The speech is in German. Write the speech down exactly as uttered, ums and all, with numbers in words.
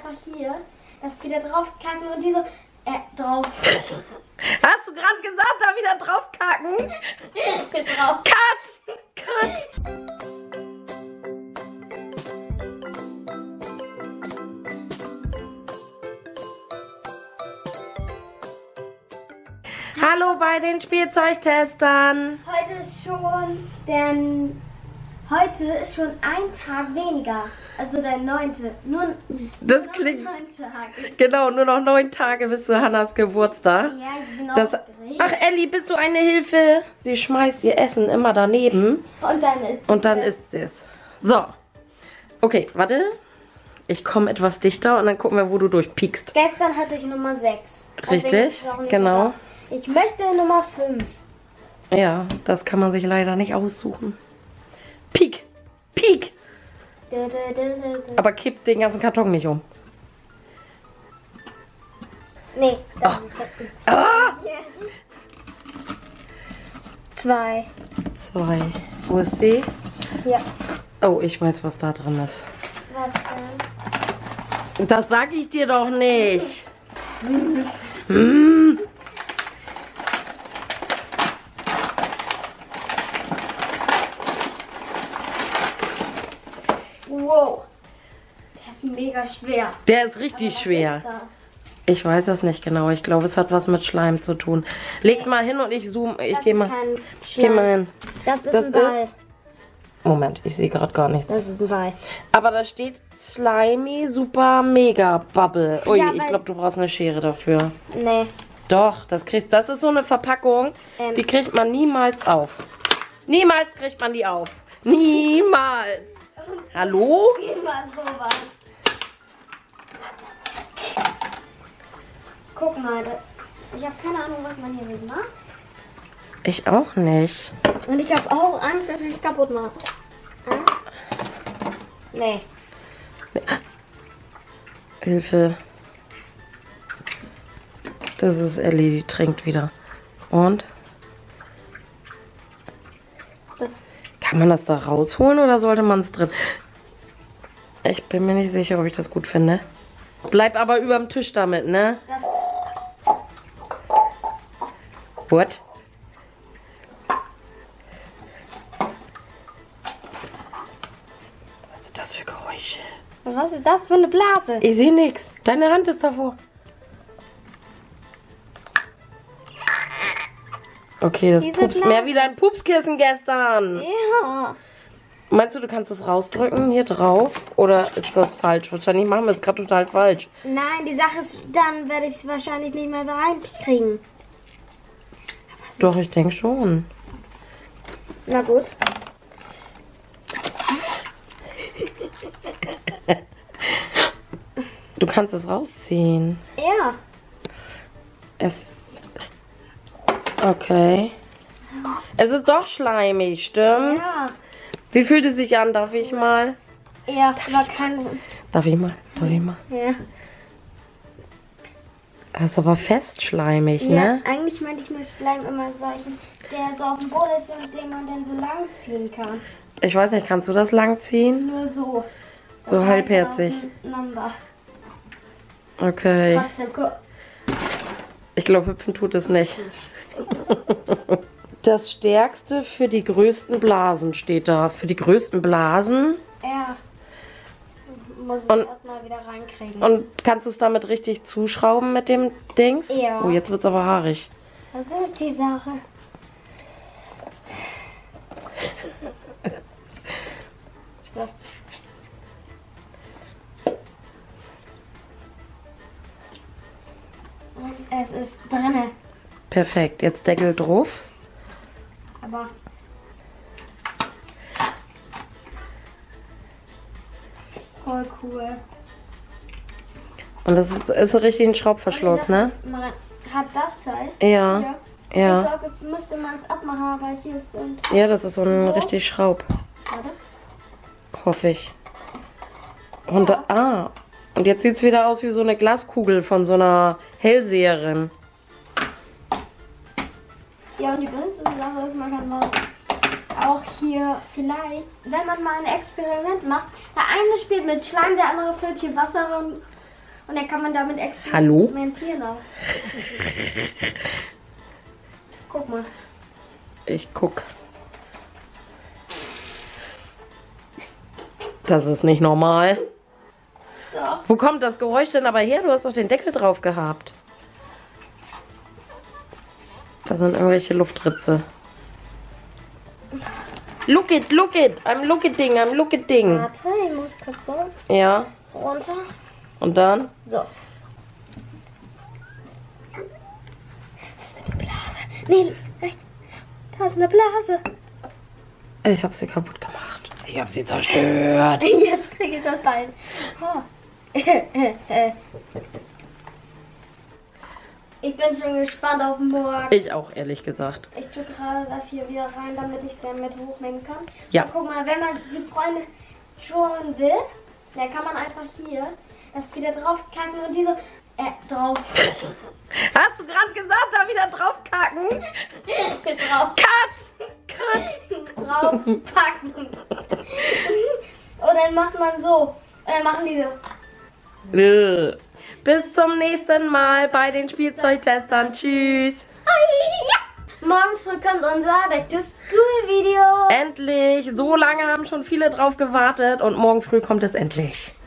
einfach hier das wieder draufkacken und die so, äh, drauf. Hast du gerade gesagt, da wieder draufkacken? drauf. Cut! Cut! Hallo bei den Spielzeugtestern. Heute ist schon, denn heute ist schon ein Tag weniger. Also der neunte. Nur, Das nur klingt neun Tage. genau, nur noch neun Tage bis zu Hannas Geburtstag. Ja, ich bin Das, aufgeregt. ach Elli, bist du eine Hilfe? Sie schmeißt ihr Essen immer daneben. Und dann ist Und dann isst sie es. So. Okay, warte. Ich komme etwas dichter und dann gucken wir, wo du durchpiekst. Gestern hatte ich Nummer sechs. Richtig, genau. Gedacht. Ich möchte Nummer fünf. Ja, das kann man sich leider nicht aussuchen. Piek! Piek! Aber kipp den ganzen Karton nicht um. Nee, das Oh. ist das. Ah! Zwei. Zwei. Wo ist sie? Ja. Oh, ich weiß, was da drin ist. Was denn? Das sag ich dir doch nicht. Hm. Wow. Der ist mega schwer. Der ist richtig Was schwer. ist das? Ich weiß es nicht genau. Ich glaube, es hat was mit Schleim zu tun. Leg's mal hin und ich zoome. Ich Das gehe ist mal, kein ich geh mal Schleim. hin. Das ist Das ein Ball. ist. Moment, ich sehe gerade gar nichts. Das ist ein Ball. Aber da steht Slimy Super Mega Bubble. Ui, Ja, ich weil- glaube, du brauchst eine Schere dafür. Nee. Doch, das kriegst. Das ist so eine Verpackung, Ähm. die kriegt man niemals auf. Niemals kriegt man die auf. Niemals. Hallo? Immer sowas. Guck mal, da- ich habe keine Ahnung, was man hier mit macht. Ich auch nicht. Und ich habe auch Angst, dass ich es kaputt mache. Hm? Nee. Hilfe. Das ist Ellie, die trinkt wieder. Und? Kann man das da rausholen oder sollte man es drin? Ich bin mir nicht sicher, ob ich das gut finde. Bleib aber über dem Tisch damit, ne? Das, What? Was sind das für Geräusche? was ist das für eine Blase? Ich sehe nichts. Deine Hand ist davor. Okay, das Diese pupst Blase. mehr wie dein Pupskissen gestern. Ja. Meinst du, du kannst es rausdrücken hier drauf? Oder ist das falsch? Wahrscheinlich machen wir es gerade total falsch. Nein, die Sache ist, dann werde ich es wahrscheinlich nicht mehr reinkriegen. Doch, ich denke schon. Na gut. Du kannst es rausziehen. Ja. Es. Okay. Es ist doch schleimig, stimmt's? Ja. Wie fühlt es sich an? Darf ich mal? Ja, aber kein. Darf ich mal? Darf ich mal? Ja. Das ist aber fest schleimig, Ja, ne? eigentlich meinte ich mit Schleim immer solchen, der so auf dem Boden ist und den man dann so lang ziehen kann. Ich weiß nicht, kannst du das lang ziehen? Nur so. So Das halbherzig. heißt aufeinander. Okay. Trotzdem, guck. Ich glaube, hüpfen tut es nicht. Das Stärkste für die größten Blasen steht da. Für die größten Blasen. Ja. Muss ich Und- erstmal wieder reinkriegen. Und kannst du es damit richtig zuschrauben mit dem Dings? Ja. Oh, jetzt wird es aber haarig. Was ist die Sache? So. Und es ist drinne. Perfekt. Jetzt Deckel drauf. Aber voll cool. Und das ist, ist so richtig ein Schraubverschluss, Und die Sache ne? ist, Man hat das Teil. Ja. Ja. Ja. Sieht so aus, als müsste man es abmachen, aber hier ist und. Ja, das ist so ein So. richtig Schraub. Warte. Hoffe ich. Und Ja. ah. Und jetzt sieht es wieder aus wie so eine Glaskugel von so einer Hellseherin. Ja, und die beste Sache ist, man kann mal auch hier vielleicht, wenn man mal ein Experiment macht, der eine spielt mit Schleim, der andere füllt hier Wasser rein Und dann kann man damit Hallo? experimentieren auch. Guck mal. Ich guck. Das ist nicht normal. Doch. Wo kommt das Geräusch denn aber her? Du hast doch den Deckel drauf gehabt. Da sind irgendwelche Luftritze. Look it, look it. I'm look it ding, I'm look it ding. Warte, ich muss kurz so Ja. runter. Und dann? So. Das ist eine Blase. Nee, rechts. Da ist eine Blase. Ich hab sie kaputt gemacht. Ich hab sie zerstört. Jetzt kriege ich das Teil. Oh. Ich bin schon gespannt auf morgen. Ich auch, ehrlich gesagt. Ich tue gerade das hier wieder rein, damit ich es dann mit hochnehmen kann. Ja. Und guck mal, wenn man die Freunde schon will, dann kann man einfach hier das wieder draufkacken und diese äh, drauf. Hast du gerade gesagt, da wieder draufkacken? drauf. Cut! Cut! Draufpacken. Und dann macht man so. Und dann machen die so. Bis zum nächsten Mal bei den Spielzeugtestern. Tschüss. Ja. Morgen früh kommt unser Back to School Video. Endlich. So lange haben schon viele drauf gewartet und morgen früh kommt es endlich.